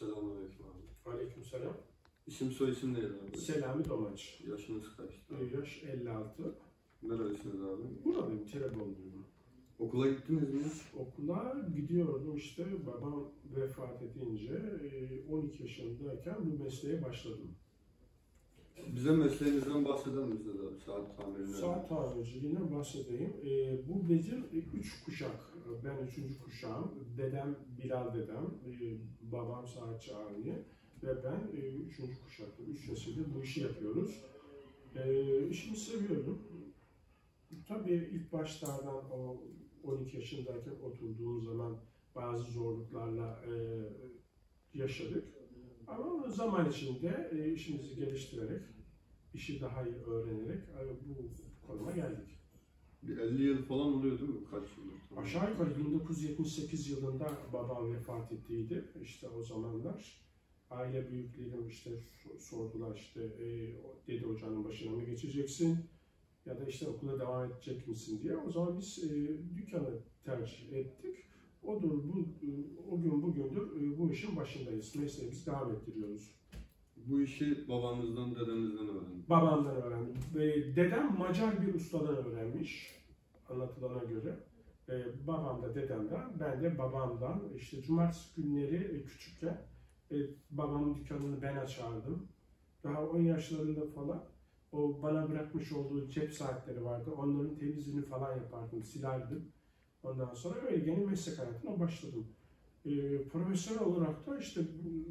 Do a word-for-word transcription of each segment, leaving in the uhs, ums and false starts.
Selamünaleyküm abi. Aleykümselam. İsim soy isim neydi abi? Selami Domaç. Yaşınız kaçtı? Ee, Yaş elli altı. Nerelisiniz abi? Buradayım, Telebonluyum. Okula gittiniz mi? Okula gidiyordum işte, babam vefat edince on iki yaşındayken bu mesleğe başladım. Bize mesleğinizden bahseder misiniz abi? Saat tamirinden. Saat tamirciliğinden bahsedeyim. Ee, bu bizim üç kuşak. Ben üçüncü kuşağım. Dedem Bilal dedem, ee, babam saatçi Avni ve ben e, üçüncü kuşakta. Üç nesildir bu işi yapıyoruz. Ee, işimi seviyorum. Tabii ilk başlardan o on iki yaşındayken oturduğum zaman bazı zorluklarla e, yaşadık. Ama zaman içinde e, işimizi geliştirerek, işi daha iyi öğrenerek e, bu konuma geldik. Bir elli yıl falan oluyor değil mi? Kaç yıldır? Aşağı yukarı bin dokuz yüz yetmiş sekiz yılında babam vefat ettiydi. İşte o zamanlar aile büyüklerim işte sordular işte e, dede ocağının başına mı geçeceksin ya da işte okula devam edecek misin diye. O zaman biz e, dükkanı tercih ettik. Odur bu o gün bugündür e, bu işin başındayız. Mesleğimizi devam ettiriyoruz. Bu işi babanızdan, dedenizden öğrendiniz. Babamdan öğrendim. E, dedem Macar bir ustadan öğrenmiş anlatılana göre. E, babam da dedemden, ben de babamdan. İşte cumartesi günleri e, küçükken e, babamın dükkanını ben açardım. Daha on yaşlarında falan o bana bırakmış olduğu cep saatleri vardı. Onların temizliğini falan yapardım, silerdim. Ondan sonra öyle yeni meslek hayatına başladım. E, profesyonel olarak da işte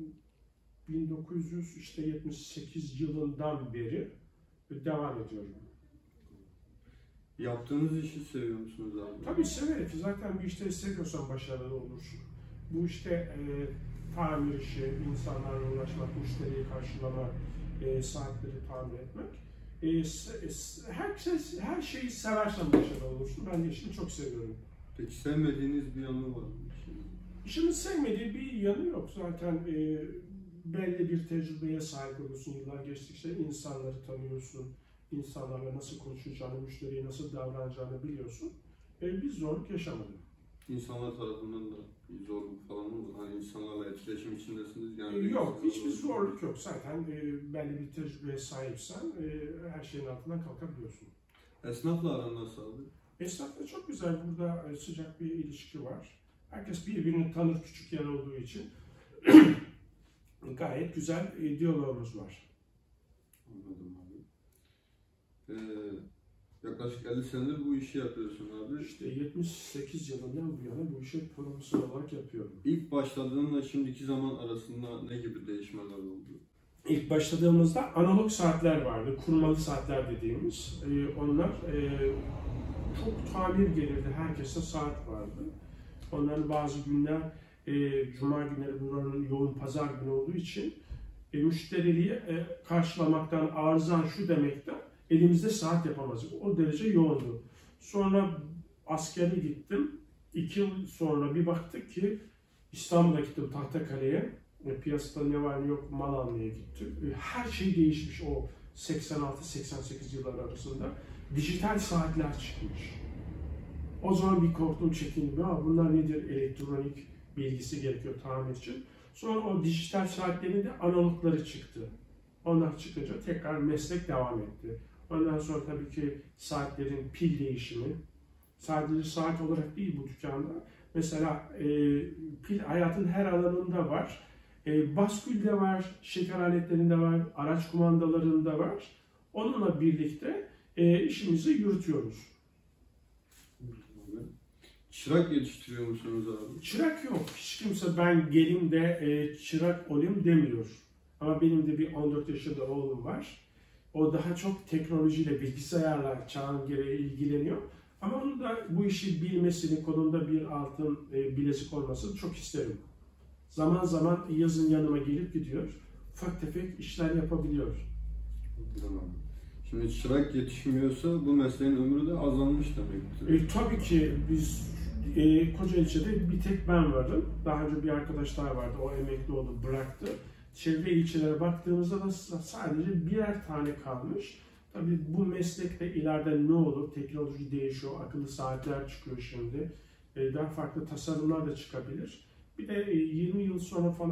bin dokuz yüz yetmiş sekiz yılından beri devam ediyorum. Yaptığınız işi seviyor musunuz abi? Tabii severek. Zaten bir işte seviyorsan başarılı olursun. Bu işte e, tamir işi, insanlarla uğraşmak, müşteriyi karşılamak, e, saatleri tamir etmek. E, se, herkes, her şeyi seversen başarılı olursun. Ben de işimi çok seviyorum. Peki sevmediğiniz bir yanı var mı? İşimin sevmediği bir yanı yok. Zaten e, belli bir tecrübeye sahip olursun. Yıllar geçtikçe insanları tanıyorsun. İnsanlarla nasıl konuşacağını, müşteriye nasıl davranacağını biliyorsun. E, bir zorluk yaşamadım. İnsanlar tarafından da bir zorluk falan mı var? Hani insanlarla etkileşim içindesiniz yani. E, yok, hiçbir zorluk yok. Zaten e, belli bir tecrübeye sahipsen e, her şeyin altından kalkabiliyorsun. Esnafla aran nasıl abi? Esnafla çok güzel. Burada e, sıcak bir ilişki var. Herkes birbirini tanır küçük yer olduğu için. Gayet güzel e, diyalogumuz var. Anladım abi. Ee, yaklaşık elli senedir bu işi yapıyorsun abi. İşte yetmiş sekiz yılından bu yana bu işi profesyonel olarak yapıyorum. İlk başladığınla şimdiki zaman arasında ne gibi değişmeler oldu? İlk başladığımızda analog saatler vardı, kurmalı saatler dediğimiz. Ee, onlar e, çok tamir gelirdi, herkeste saat vardı. Onların bazı günler, e, cuma günleri buranın yoğun pazar günü olduğu için e, müşteriyi e, karşılamaktan, arızan şu demekten elimizde saat yapamazdık. O derece yoğundu. Sonra askere gittim. İki yıl sonra bir baktık ki İstanbul'a gittim Tahtakale'ye. E, piyasada ne var ne yok mal almaya gittim. E, her şey değişmiş o seksen altı seksen sekiz yıllar arasında. Dijital saatler çıkmış. O zaman bir korktum, çekindim. Ya bunlar nedir? Elektronik bilgisi gerekiyor tamir için. Sonra o dijital saatlerin de analogları çıktı. Onlar çıkınca tekrar meslek devam etti. Ondan sonra tabii ki saatlerin pil değişimi, sadece saat olarak değil bu dükkanda. Mesela e, pil hayatın her alanında var. E, baskülde var, şeker aletlerinde var, araç kumandalarında var. Onunla birlikte e, işimizi yürütüyoruz. Çırak yetiştiriyor musunuz abi? Çırak yok. Hiç kimse ben gelin de e, çırak olayım demiyor. Ama benim de bir on dört yaşında oğlum var. O daha çok teknolojiyle, bilgisayarla çağın gereği ilgileniyor. Ama onun da bu işi bilmesini, kolunda bir altın e, bilezik olmasını çok isterim. Zaman zaman yazın yanıma gelip gidiyor. Ufak tefek işler yapabiliyor. Tamam. Şimdi çırak yetişmiyorsa bu mesleğin ömrü de azalmış demektir. E, tabii ki biz e, Kocaeli'de bir tek ben varım. Daha önce bir arkadaş daha vardı. O emekli oldu, bıraktı. Çevre ilçelere baktığımızda da sadece birer tane kalmış. Tabii bu meslekte ileride ne olur? Teknoloji değişiyor, akıllı saatler çıkıyor şimdi. Daha farklı tasarımlar da çıkabilir. Bir de yirmi yıl sonra falan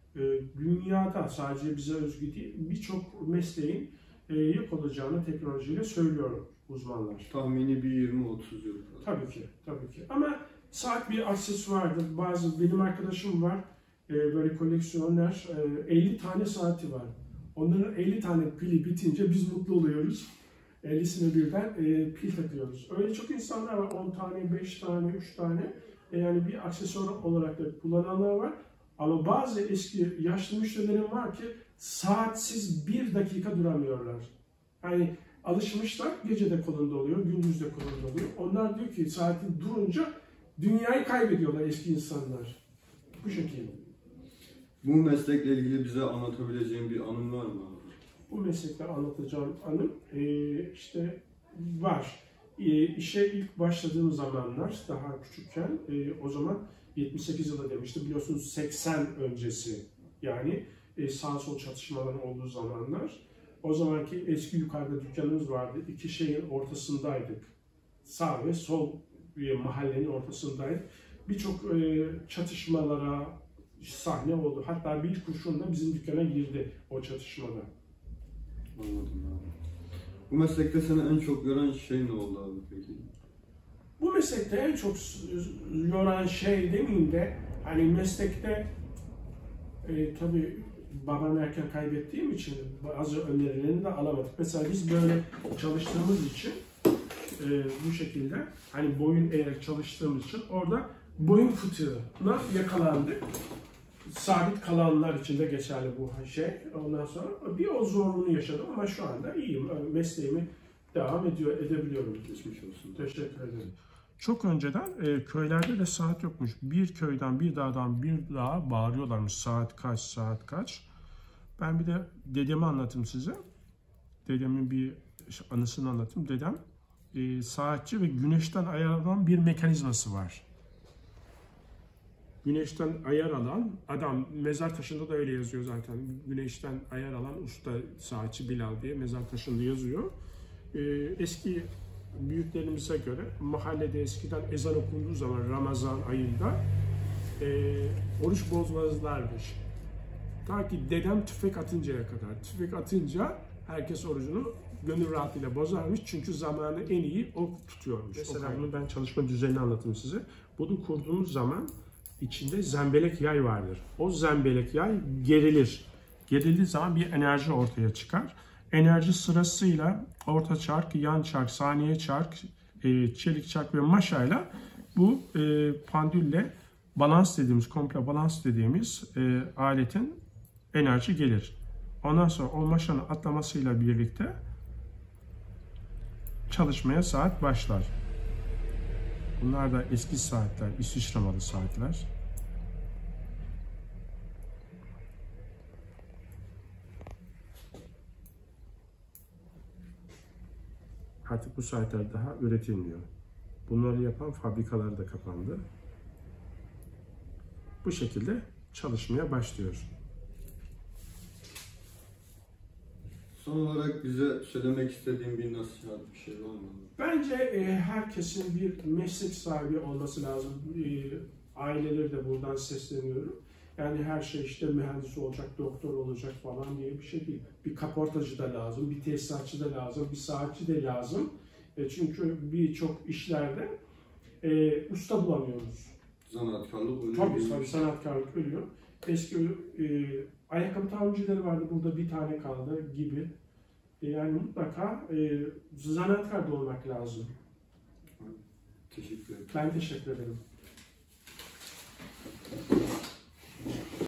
e, dünyada sadece bize özgü değil, birçok mesleğin e, yok olacağını teknolojiyle söylüyor uzmanlar. Tahmini bir yirmi otuz yıl. Tabii ki, tabii ki. Ama saat bir aksesuardır. Bazı benim arkadaşım var, e, böyle koleksiyoner, e, elli tane saati var. Onların elli tane pili bitince biz mutlu oluyoruz. ellisine birden e, pil takıyoruz. Öyle çok insanlar var. on tane, beş tane, üç tane. E, yani bir aksesuar olarak da kullananlar var. Ama bazı eski yaşlı müşterilerim var ki saatsiz bir dakika duramıyorlar. Yani alışmışlar, gece de kolunda oluyor, gündüz de kolunda oluyor. Onlar diyor ki saatin durunca dünyayı kaybediyorlar eski insanlar. Bu şekilde. Bu meslekle ilgili bize anlatabileceğin bir anın var mı? Bu meslekte anlatacağım anım e, işte var. E, işe ilk başladığım zamanlar, daha küçükken, e, o zaman yetmiş sekiz yılı demişti. Biliyorsunuz seksen öncesi, yani e, sağ sol çatışmaların olduğu zamanlar. O zamanki eski yukarıda dükkanımız vardı. İki şeyin ortasındaydık. Sağ ve sol e, mahallenin ortasındaydık. Birçok e, çatışmalara sahne oldu. Hatta bir kurşunla bizim dükkana girdi o çatışmada. Anladım abi. Bu meslekte seni en çok yoran şey ne oldu abi peki? Bu meslekte en çok yoran şey demeyeyim de, hani meslekte e, tabii babam erken kaybettiğim için bazı önerilerini de alamadık. Mesela biz böyle çalıştığımız için e, bu şekilde, hani boyun eğerek çalıştığımız için orada boyun fıtığına yakalandık. Sabit kalanlar için de geçerli bu şey. Ondan sonra bir o zorluğunu yaşadım ama şu anda iyiyim. Mesleğimi devam ediyor, edebiliyorum. Geçmiş olsun. Teşekkür ederim. Çok önceden e, köylerde de saat yokmuş. Bir köyden, bir dağdan bir dağa bağırıyorlarmış. Saat kaç, saat kaç. Ben bir de dedemi anlatayım size. Dedemin bir anısını anlatayım. Dedem e, saatçi ve güneşten ayarlanan bir mekanizması var. Güneşten ayar alan adam, mezar taşında da öyle yazıyor zaten. Güneşten ayar alan usta saatçi Bilal diye mezar taşında yazıyor. Ee, eski büyüklerimize göre mahallede eskiden ezan okunduğu zaman Ramazan ayında e, oruç bozmazlarmış. Ta ki dedem tüfek atıncaya kadar. Tüfek atınca herkes orucunu gönül rahatıyla bozarmış. Çünkü zamanı en iyi o tutuyormuş. Mesela bunu ben çalışma düzenini anlatayım size. Bunu kurduğumuz zaman İçinde zembelek yay vardır. O zembelek yay gerilir. Gerildiği zaman bir enerji ortaya çıkar. Enerji sırasıyla orta çark, yan çark, saniye çark, e, çelik çark ve maşayla bu e, pandülle balans dediğimiz, komple balans dediğimiz e, aletin enerji gelir. Ondan sonra o maşanın atlamasıyla birlikte çalışmaya saat başlar. Bunlar da eski saatler, İsviçre malı saatler. Artık bu saatler daha üretilmiyor. Bunları yapan fabrikalar da kapandı. Bu şekilde çalışmaya başlıyor. Son olarak bize söylemek istediğin bir nasihat, bir şey var mı? Bence e, herkesin bir meslek sahibi olması lazım. E, aileleri de buradan sesleniyorum. Yani her şey işte mühendis olacak, doktor olacak falan diye bir şey değil. Bir kaportacı da lazım, bir tesisatçı da lazım, bir saatçi de lazım. E, çünkü birçok işlerde e, usta bulamıyoruz. Sanatkarlık ölüyor. Tabii tabii sanatkarlık ölüyor. Eski e, ayakkabı tamircileri vardı, burada bir tane kaldı gibi. Yani mutlaka e, zanaatkar da olmak lazım. Teşekkür ederim. Ben teşekkür ederim.